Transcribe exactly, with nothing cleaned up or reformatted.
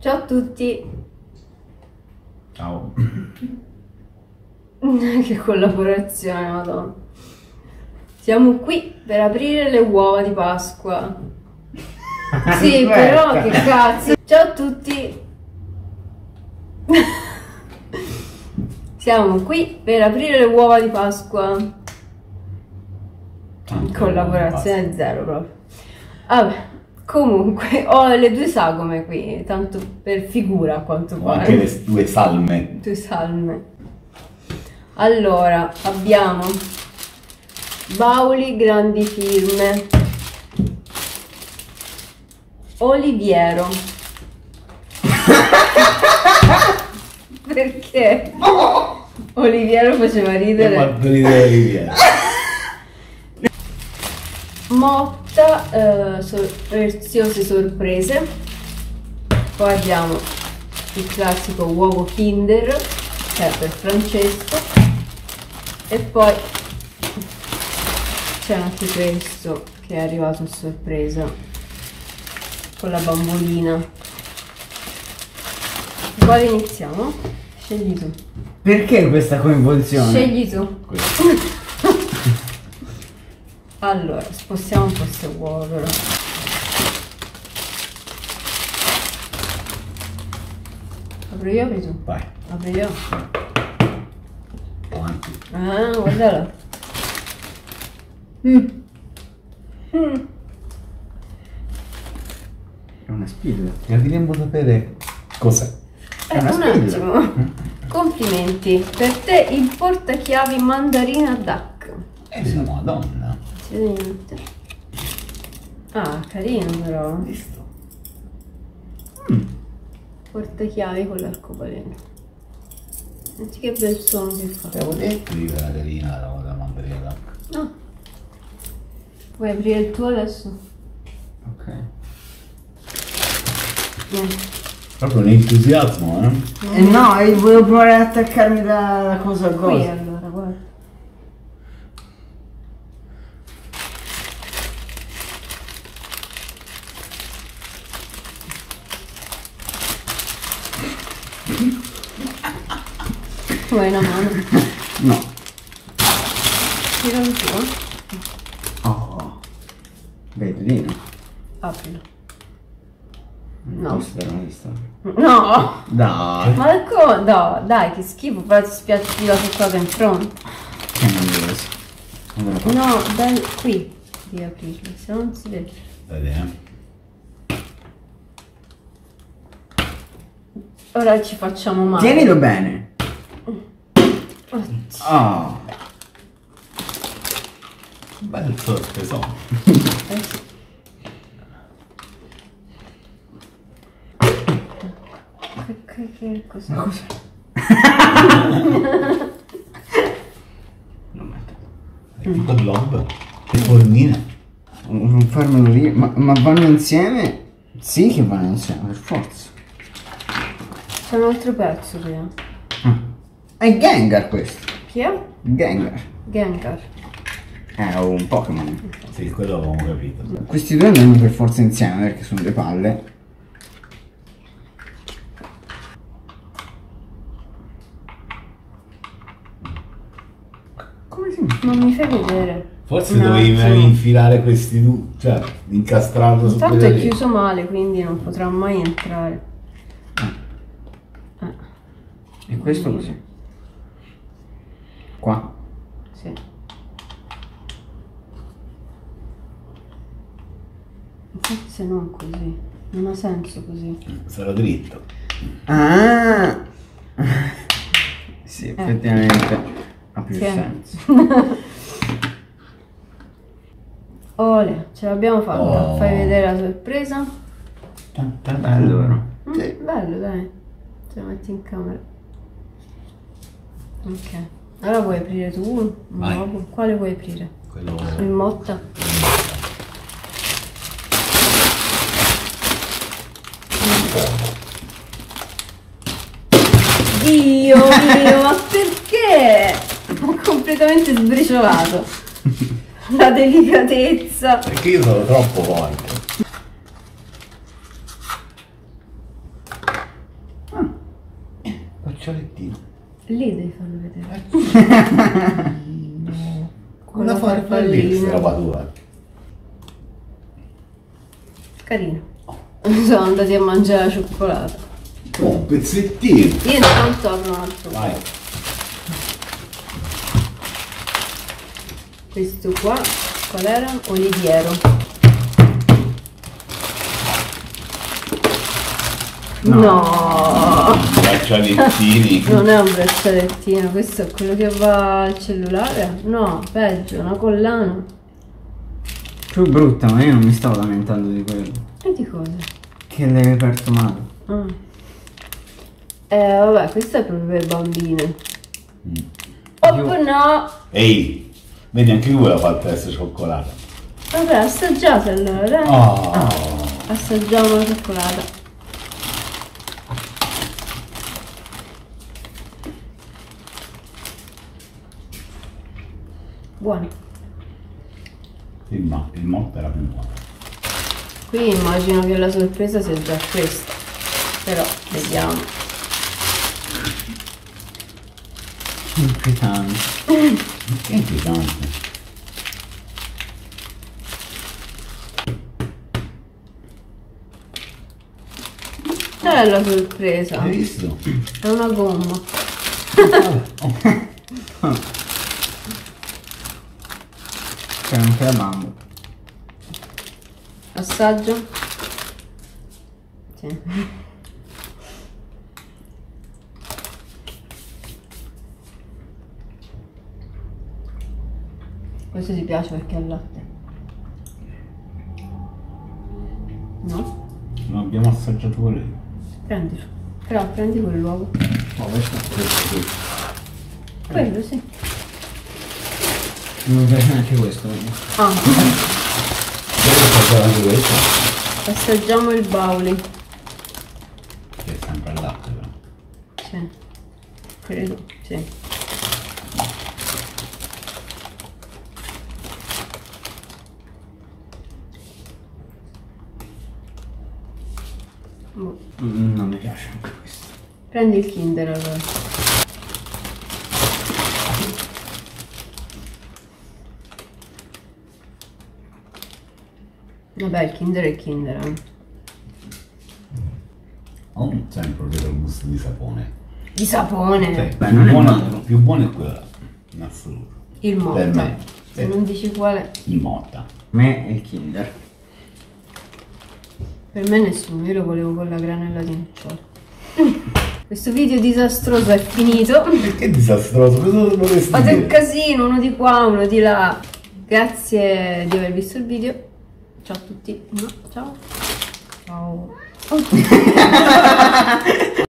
Ciao a tutti. Ciao. Che collaborazione, madonna. Siamo qui per aprire le uova di Pasqua. Sì, però che cazzo. Ciao a tutti. Siamo qui per aprire le uova di Pasqua. Collaborazione zero proprio. Vabbè. Comunque, ho le due sagome qui, tanto per figura a quanto Ho pare. anche le due salme. Due salme. Allora, abbiamo Bauli grandi firme, Oliviero. Perché? Oliviero faceva ridere. Fatto ridere Oliviero. Motta, eh, sor preziose sorprese. Poi abbiamo il classico uovo Kinder, che è per Francesco. E poi c'è anche questo che è arrivato a sorpresa con la bambolina. Quale iniziamo? Scegli tu. Perché questa coinvolzione? Scegli tu. Questo. Allora, spostiamo un po' queste uova però. Apro io o apri tu? Vai, Apro io. avanti. Ah, guardala. Mm. Mm. È una spilla. Gradiremmo sapere cos'è. Eh, una un spilla. attimo. Complimenti. Per te il portachiavi mandarina duck. Eh, sono madonna. Niente. Ah, carino però. Visto? Mm. Portachiavi con l'arcobaleno. Senti che bel suono che fa. Avevo detto di quella carina la roba da mandarina d'acqua. No. Vuoi aprire il tuo adesso? Ok. Niente. Proprio un entusiasmo, eh? Eh no, io volevo provare ad attaccarmi da, da cosa a Qui cosa. allora, guarda. Vuoi una mano? No. Tira il tuo. Oh. Bellino. Aprilo. No. No. Questo era una vista. No! Dai. Ma come? No, dai, che schifo, però ti spiazzi la cosa in fronte. Che noioso. Allora, fa- No, dai, qui devi aprirlo, se no non si vede. Vedi, eh? Ora ci facciamo male. Tienilo bene. Oddio. Oh. Bel sorpreso. Eh sì. Che, che, che cos'è? Ma cos'è? Non metto. È tutto globo. Le formine. Non farmelo lì. Ma, ma vanno insieme? Sì che vanno insieme, per forza. C'è un altro pezzo qui. eh. Ah. È Gengar questo. Chi è? Gengar. Gengar. È un Pokémon. Sì, quello avevamo capito. Questi due andiamo per forza insieme perché sono due palle. Come si fa? Non mi fai vedere. Forse Un dovevi attimo. infilare questi due, cioè incastrarlo su Intanto quella è lì. chiuso male, quindi non potrà mai entrare. Eh, E questo così. Qua. sì. Forse non così. Non ha senso così. Sarà dritto. Ah! Sì, effettivamente ha più Sì. senso. Ole, ce l'abbiamo fatta. Oh. Fai vedere la sorpresa. Allora. Mm, Sì. Bello, dai. Ce la metti in camera. Ok. Allora vuoi aprire tu un Vai. nuovo? Quale vuoi aprire? Quello... Il motta? Dio mio, ma perché? Ho completamente sbriciolato. La delicatezza. Perché io sono troppo forte. lì devi farlo vedere. Con la farfallina. Roba tua. Carino. Sono andati a mangiare la cioccolata. Oh, un pezzettino. Io intanto apro un altro. Vai. Questo qua, qual era? Oliviero. No! Braccialettini. Non è un braccialettino, questo è quello che va al cellulare? No, peggio, una collana. Più brutta, ma io non mi stavo lamentando di quello. E di cosa? Che l'hai aperto male. Ah. Eh vabbè, questo è proprio per bambine. Mm. Oh Io- no! Ehi, vedi anche lui la fatta essere cioccolata. Vabbè, assaggiate allora. eh. Oh. Assaggiamo la cioccolata. Buono. Il, mo- il motto era più buono. Qui immagino che la sorpresa sia già questa. Però vediamo. Inquietante. Che inquietante. Qual è la sorpresa? Hai visto? È una gomma. C'è anche la bamba. Assaggio? Sì. Questo ti piace perché è al latte? No? Non abbiamo assaggiato quello. Prendilo. Però prendi quell'uovo. Oh, questo, questo, questo. Quello sì. Non mi piace neanche questo. Ah, Devo assaggiare anche questo. assaggiamo il Bauli. Che è sempre al latte però. Sì. Credo, sì. Boh. Mm, non mi piace anche questo. Prendi il Kinder allora. Vabbè, il Kinder è il Kinder, eh. Ho sempre vedo il gusto di sapone. Di sapone. Cioè, Beh, più, non è buono, male. più buono è quello, in assoluto. Il Motta. Per me. Se Sì. non dici quale, Il motta. Me e il Kinder. per me nessuno, io lo volevo con la granella di nocciole. Questo video disastroso è finito. Perché disastroso? Cosa vorresti Fate un dire? casino, uno di qua, uno di là. Grazie di aver visto il video. Ciao a tutti. No, ciao. Ciao.